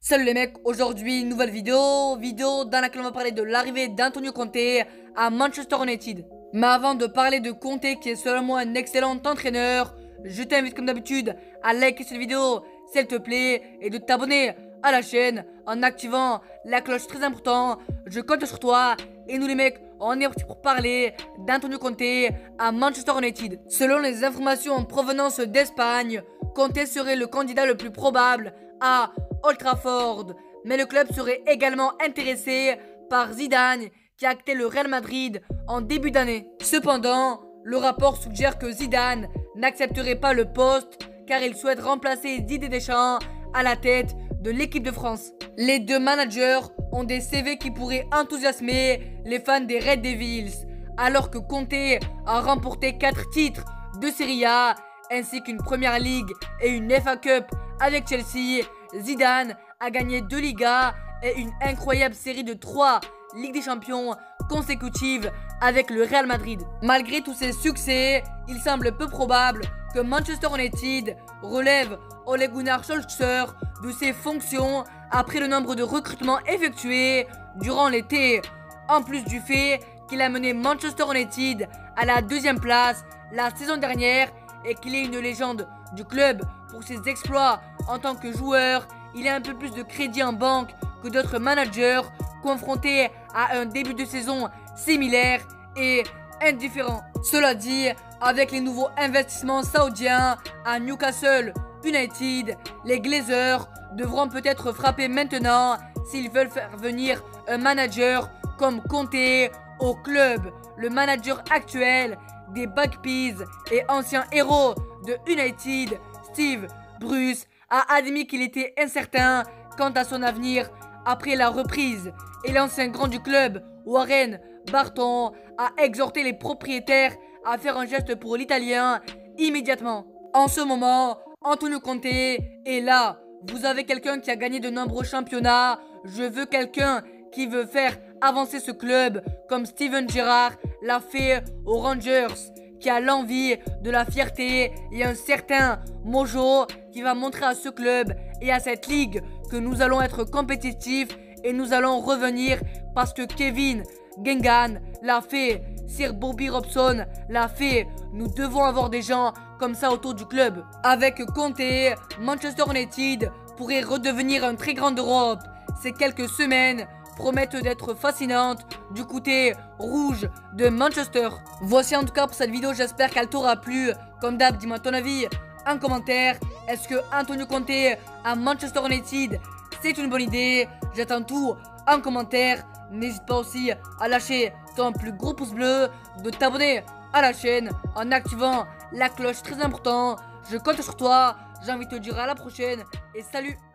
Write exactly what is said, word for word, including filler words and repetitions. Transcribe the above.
Salut les mecs, aujourd'hui nouvelle vidéo, vidéo dans laquelle on va parler de l'arrivée d'Antonio Conte à Manchester United. Mais avant de parler de Conte qui est selon moi un excellent entraîneur, je t'invite comme d'habitude à liker cette vidéo s'il te plaît et de t'abonner à la chaîne en activant la cloche, très important. Je compte sur toi et nous les mecs, on est parti pour parler d'Antonio Conte à Manchester United. Selon les informations en provenance d'Espagne, Conte serait le candidat le plus probable à Old Trafford, mais le club serait également intéressé par Zidane qui a acté le Real Madrid en début d'année. Cependant, le rapport suggère que Zidane n'accepterait pas le poste car il souhaite remplacer Didier Deschamps à la tête de l'équipe de France. Les deux managers ont des C V qui pourraient enthousiasmer les fans des Red Devils, alors que Conte a remporté quatre titres de Serie A ainsi qu'une Première Ligue et une F A Cup avec Chelsea. Zidane a gagné deux Ligas et une incroyable série de trois Ligues des Champions consécutives avec le Real Madrid. Malgré tous ces succès, il semble peu probable que Manchester United relève Ole Gunnar Solskjaer de ses fonctions après le nombre de recrutements effectués durant l'été, en plus du fait qu'il a mené Manchester United à la deuxième place la saison dernière et qu'il est une légende du club pour ses exploits en tant que joueur. Il a un peu plus de crédit en banque que d'autres managers confrontés à un début de saison similaire et indifférent. Cela dit, avec les nouveaux investissements saoudiens à Newcastle United, les Glazers devront peut-être frapper maintenant s'ils veulent faire venir un manager comme Conte au club. Le manager actuel des Magpies et ancien héros de United, Steve Bruce, a admis qu'il était incertain quant à son avenir après la reprise, et l'ancien grand du club, Warren Barton, a exhorté les propriétaires à faire un geste pour l'Italien immédiatement. En ce moment, Antonio Conte est là. Vous avez quelqu'un qui a gagné de nombreux championnats. Je veux quelqu'un qui veut faire avancer ce club comme Steven Gerrard l'a fait aux Rangers, qui a l'envie de la fierté et un certain mojo qui va montrer à ce club et à cette ligue que nous allons être compétitifs et nous allons revenir parce que Kevin Gengan l'a fait, Sir Bobby Robson l'a fait. Nous devons avoir des gens comme ça autour du club. Avec Conte, Manchester United pourrait redevenir un très grand Europe. Ces quelques semaines promettent d'être fascinantes du côté rouge de Manchester. Voici en tout cas pour cette vidéo, j'espère qu'elle t'aura plu. Comme d'hab, dis-moi ton avis en commentaire. Est-ce que Antonio Conte à Manchester United, c'est une bonne idée? J'attends tout en commentaire. N'hésite pas aussi à lâcher ton plus gros pouce bleu, de t'abonner à la chaîne en activant la cloche, très important. Je compte sur toi. J'ai envie de te dire à la prochaine et salut.